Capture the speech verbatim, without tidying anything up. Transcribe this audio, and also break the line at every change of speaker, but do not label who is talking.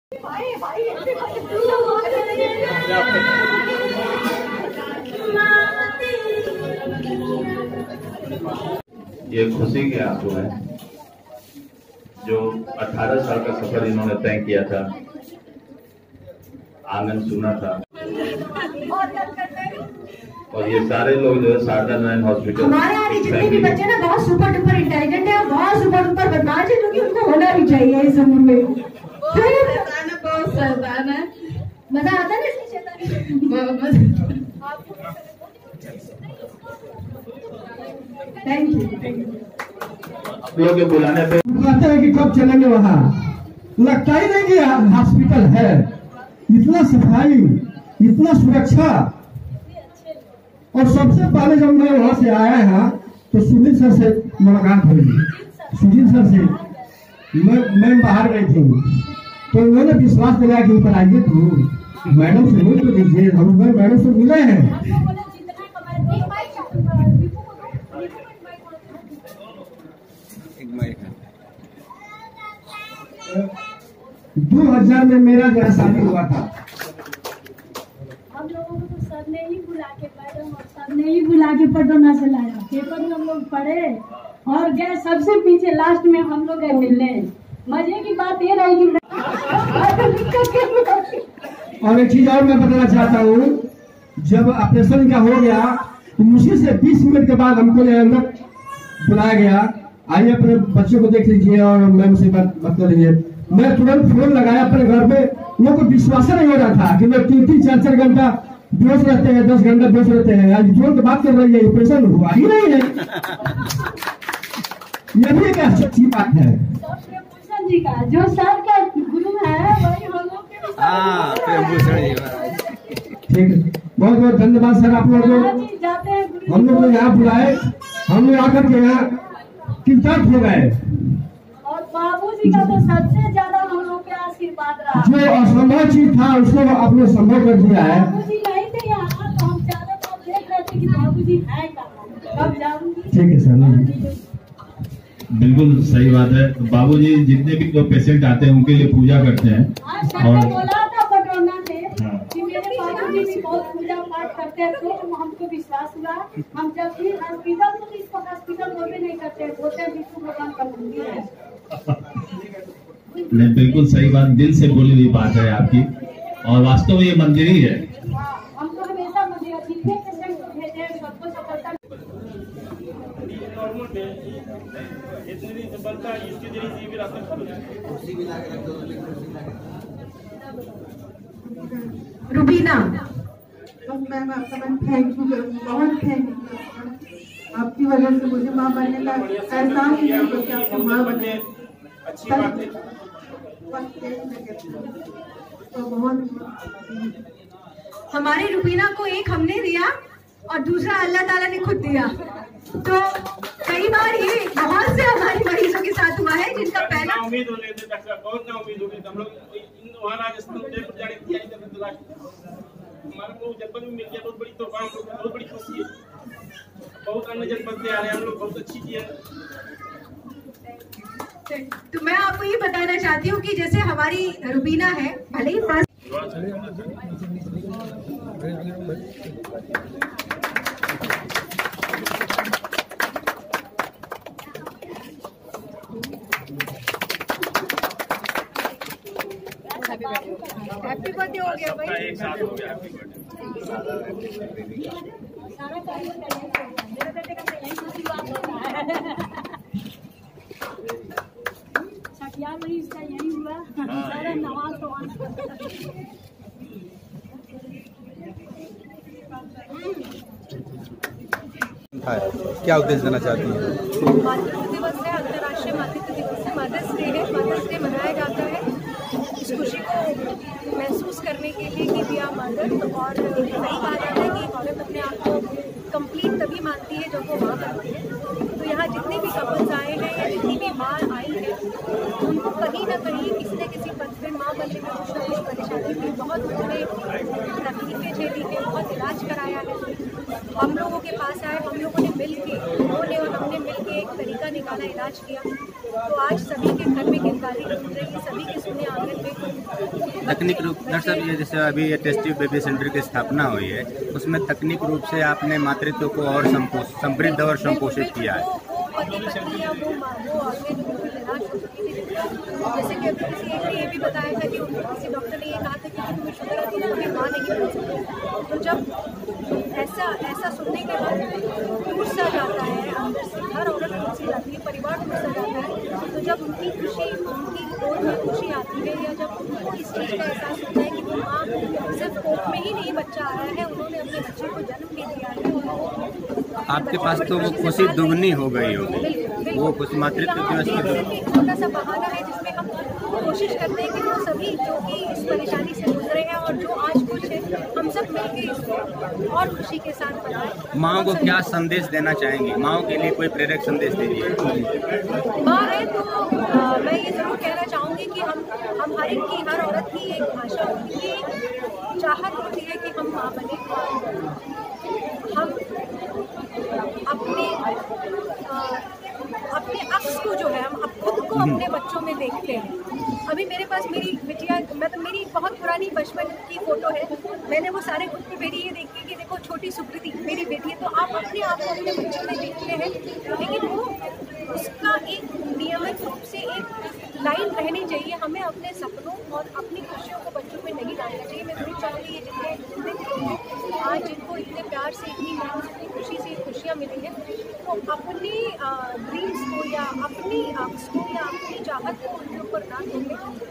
ये खुशी के आंसू हैं जो अठारह साल का सफर इन्होंने तय किया था, आंगन सुना था, और ये सारे लोग जो है शारदा नारायण हॉस्पिटल,
हमारे यहाँ जितने भी बच्चे ना बहुत सुपर डुपर इंटेलिजेंट है, बहुत सुपर डुपर बदमाश है, क्योंकि उनको होना भी चाहिए इस उम्र में। बहुत शैतान है, मजा आता है ना इसकी शैतानी। Thank you.
आप लोग के बुलाने पे
कहते हैं कि कब चलेंगे वहाँ, लगता ही नहीं कि हॉस्पिटल है। इतना सफाई, इतना सुरक्षा, और सबसे पहले जब मैं वहाँ से आया है तो सुनील सर से मुलाकात हुई। सुनील सर से मैं मैं बाहर गई थी तो उन्होंने विश्वास दिलाया कि ऊपर आइए, तो मैडम से मिल तो लीजिए। हम मैडम से मिले हैं। दो हजार में मेरा जो शादी हुआ था।
हम लोगों को तो सर ने ही बुला के मैडम और सर ने ही बुला के पटना से लाया। पेपर में हम लोग पढ़े और गए सबसे पीछे, लास्ट में हम लोग गए मिलने। मजे की बात ये रही कि
और एक चीज और मैं बताना चाहता हूँ, जब ऑपरेशन का हो गया तो मुझे से बीस मिनट के बाद हमको अंदर बुलाया गया, आइए अपने बच्चों को देख लीजिए और मैम से बात बात कर लीजिए। मैं तुरंत फोन लगाया अपने घर में, लोगों को विश्वास नहीं हो रहा था कि मैं तीन तीन चार चार घंटा बेहोश रहते हैं, दस घंटा बेहोश रहते हैं। आज तुरंत बात कर रही है, ऑपरेशन हुआ ही नहीं है। यह भी एक अच्छी बात है।
प्रेमभूषण जी का जो सर का गुरु है वही हम लोग के
ठीक है, बहुत बहुत धन्यवाद सर आप लोगों को।
जाते हैं
हम लोग को यहाँ बुलाए, हम लोग आकर के यहाँ कृतज्ञ हो गए।
और बाबूजी का तो सबसे ज्यादा हम लोग के आशीर्वाद रहा।
जो असंभव चीज था उसको आपने संभव कर दिया है।
बाबूजी नहीं थे यहाँ तो हम ज्यादा तो देख रहे थे कि बाबूजी है कहाँ, कब जाऊंगी।
ठीक है सर,
बिल्कुल सही बात है। बाबूजी जितने भी लोग पेशेंट आते हैं उनके लिए पूजा करते हैं।
और बोला था पटौना से
हाँ।
कि मेरे बाबूजी भी बहुत पूजा पाठ करते हैं, तो हमको विश्वास हुआ। हम जब भी हॉस्पिटल, तो इसको हॉस्पिटल बोलते नहीं करते, बोलते हैं विष्णु भगवान का मंदिर है।
नहीं, बिल्कुल सही बात, दिल से बोली हुई बात है आपकी, और वास्तव में ये मंदिर ही है।
हमको हमेशा मंदिर, जितने पेशेंट को भेजे सबको सफलता।
रुबीना, मैम आपका मैं थैंक यू करूँगी, बहुत थैंक यू। आपकी वजह से मुझे माँ बनने का एहसास ही नहीं हो कि आपको माँ बने। तो बहुत
हमारी रुबीना को एक हमने दिया और दूसरा अल्लाह ताला ने खुद दिया। तो कई बार ये बहुत से हमारी मरीजों के साथ हुआ है जिनका पहला
उम्मीद हो रही थी, डॉक्टर बहुत ना उम्मीद हो रही थी। हम लोग वहाँ राजस्थान जयपुर जाने की तैयारी कर रहे थे, हमारे को जनपद में मिल गया, बहुत बड़ी तोहफा, हम लोग बहुत बड़ी खुशी है। बहुत अन्य जनपद से आ रहे हैं हम लोग, बहुत अच्छी चीज है।
तो मैं आपको ये बताना चाहती हूँ कि जैसे हमारी रुबीना है, भले ही पास हैप्पी बर्थडे हो गया भाई,
एक साथ हो गया हैप्पी बर्थडे।
सारा कार्य मेरे बेटे का यही शुरुआत होता है। छठिया मरीज का यही हुआ, सारा नमाज तो
क्या उद्देश्य देना चाहती हैं?
मातृत्व दिवस है, अंतर्राष्ट्रीय मातृत्व दिवस है, मदर्स डे है। मदर्स डे मनाया जाता है इस खुशी को महसूस करने के लिए कि वी आर मदर। और सही कहा जाता है कि एक औरत अपने आप को कंप्लीट तभी मानती है जब वो माँ बनती है। तो यहाँ जितने भी कपल्स आए हैं या जितनी भी माँ आई है, उनको कहीं ना कहीं किसी न किसी पद पर माँ बनने में कुछ ना कुछ परेशानी थी, बहुत उन्होंने तकलीफें झेली थी, बहुत इलाज कराया है। हम लोगों के पास आए, हम लोगों ने मिल के, उन्होंने और हमने मिल के एक तरीका निकाला, इलाज किया। तो आज सभी के घर में किरदारी घूम रही है, सभी के सुने आंगन में
तकनीक रूप डॉक्टर साहब, ये जैसे अभी ये टेस्टी बेबी सेंटर की स्थापना हुई है, उसमें तकनीक रूप से आपने मातृत्व को और संपोष समृद्ध और संपोषित किया है।
जैसे कि अभी किसी एक ने ये भी बताया था कि किसी डॉक्टर ने ये कहा था कि तुम्हें शुगर आती है, तुम्हें माँ नहीं बन सकती। तो जब ऐसा ऐसा सुनने के बाद टूट सा जाता है अंदर से, हर औरत टूट सी जाती है, परिवार टूट सा जाता है। तो जब उनकी खुशी, उनकी गोद में खुशी आती है, या जब उनको इस चीज़ का एहसास होता है कि वो माँ सिर्फ कोख में ही नहीं बच्चा आया है, उन्होंने अपने बच्चे को जन्म भी दिया है।
आपके पास तो वो खुशी दुगनी हो गई होगी, वो खुशी मातृत्व दिवस की।
एक छोटा सा बहाना है जिसमें हम कोशिश करते हैं कि वो सभी जो कि इस परेशानी से गुजरे हैं और जो आज खुश है, हम सब मिलकर इसको और खुशी के साथ बनाएं।
माँ को क्या संदेश देना चाहेंगे? माँ के लिए कोई प्रेरक संदेश दीजिए।
माँ है तो आ, मैं ये जरूर कहना चाहूँगी कि हम हम हर एक की, हर औरत की एक भाषा होती है, चाहत होती है कि हम माँ बने, हम अपने आ, अपने अक्स को जो है, हम खुद को अपने बच्चों में देखते हैं। अभी मेरे पास मेरी बिटिया, मतलब मेरी बहुत पुरानी बचपन की फोटो है, मैंने वो सारे खुद को मेरी ये देखी कि देखो छोटी सुकृति मेरी बेटी है, तो आप अपने आप को अपने बच्चों में देखते हैं, लेकिन वो उसका एक नियमित रूप से एक लाइन रहनी चाहिए। हमें अपने सपनों और अपनी खुशियों को बच्चों में नहीं डालना चाहिए। मैं जरूर चाहूँगी ये जितने आज जिनको इतने प्यार से, इतनी मेहनत से, इतनी खुशी से खुशियाँ मिली हैं, तो अपनी ड्रीम्स को या अपनी आंख को या अपनी चाहत को उनके ऊपर ना छोड़ें,